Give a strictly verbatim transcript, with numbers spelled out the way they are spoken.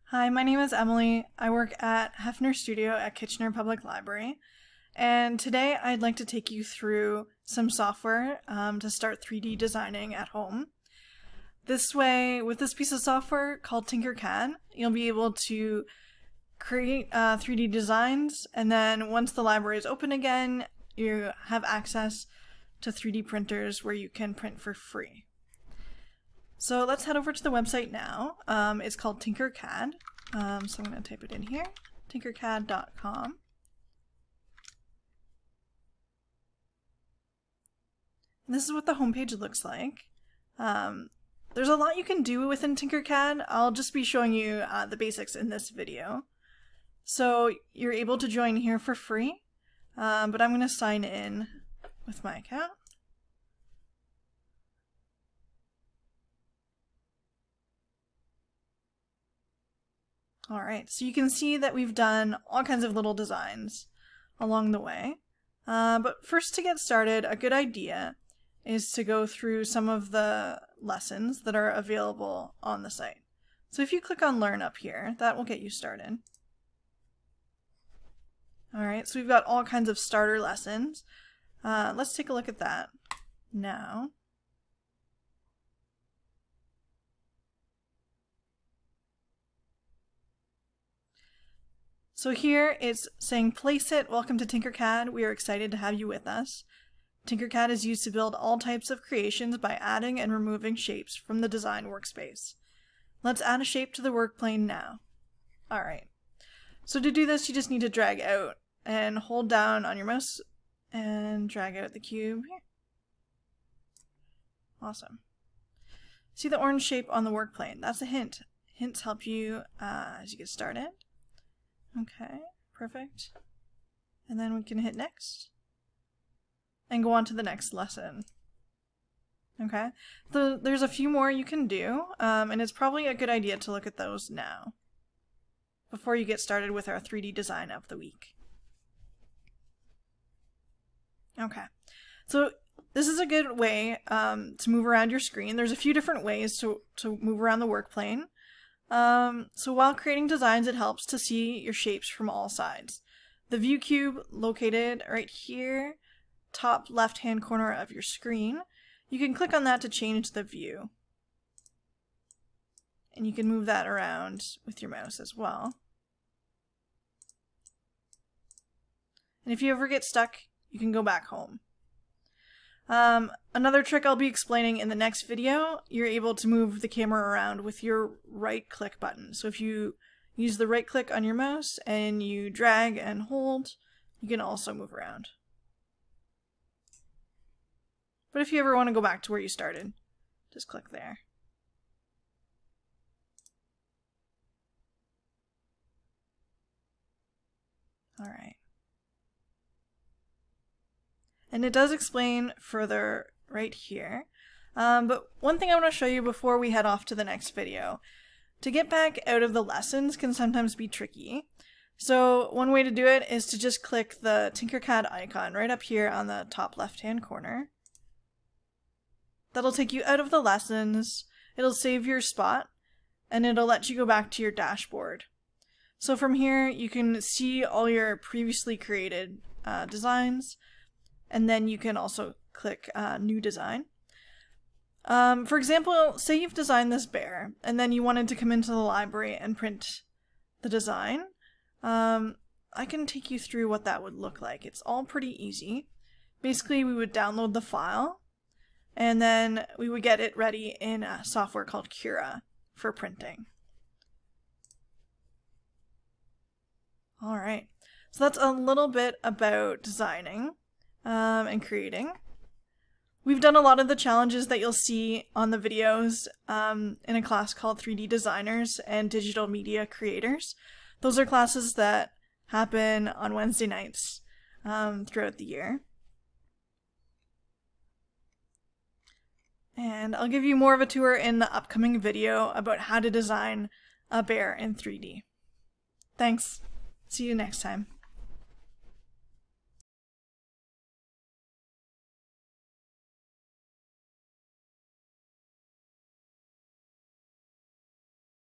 Hi, my name is Emily. I work at Hefner Studio at Kitchener Public Library, and today I'd like to take you through some software um, to start three D designing at home. This way, with this piece of software called Tinkercad, you'll be able to create uh, three D designs, and then once the library is open again, you have access to three D printers where you can print for free. So let's head over to the website now. Um, it's called Tinkercad. Um, so I'm going to type it in here, tinkercad dot com. And this is what the homepage looks like. Um, there's a lot you can do within Tinkercad. I'll just be showing you uh, the basics in this video. So you're able to join here for free, um, but I'm going to sign in with my account. Alright, so you can see that we've done all kinds of little designs along the way. Uh, but first, to get started, a good idea is to go through some of the lessons that are available on the site. So if you click on Learn up here, that will get you started. Alright, so we've got all kinds of starter lessons. Uh, let's take a look at that now. So here it's saying, place it, welcome to Tinkercad, we are excited to have you with us. Tinkercad is used to build all types of creations by adding and removing shapes from the design workspace. Let's add a shape to the workplane now. Alright, so to do this you just need to drag out and hold down on your mouse and drag out the cube here. Awesome. See the orange shape on the workplane? That's a hint. Hints help you uh, as you get started. Okay, perfect. And then we can hit next and go on to the next lesson. Okay, so there's a few more you can do, um, and it's probably a good idea to look at those now before you get started with our three D design of the week. Okay, so this is a good way um, to move around your screen. There's a few different ways to, to move around the workplane. Um, so while creating designs, it helps to see your shapes from all sides. The view cube located right here, top left hand corner of your screen, you can click on that to change the view. And you can move that around with your mouse as well. And if you ever get stuck, you can go back home. Um, another trick I'll be explaining in the next video, you're able to move the camera around with your right click button. So if you use the right click on your mouse and you drag and hold, you can also move around. But if you ever want to go back to where you started, just click there. Alright. And it does explain further right here. Um, but one thing I want to show you before we head off to the next video. To get back out of the lessons can sometimes be tricky. So one way to do it is to just click the Tinkercad icon right up here on the top left hand corner. That'll take you out of the lessons, it'll save your spot, and it'll let you go back to your dashboard. So from here you can see all your previously created uh, designs. And then you can also click uh, New Design. Um, for example, say you've designed this bear, and then you wanted to come into the library and print the design. Um, I can take you through what that would look like. It's all pretty easy. Basically, we would download the file, and then we would get it ready in a software called Cura for printing. Alright, so that's a little bit about designing. Um, and creating. We've done a lot of the challenges that you'll see on the videos um, in a class called three D Designers and Digital Media Creators. Those are classes that happen on Wednesday nights um, throughout the year. And I'll give you more of a tour in the upcoming video about how to design a bear in three D. Thanks. See you next time.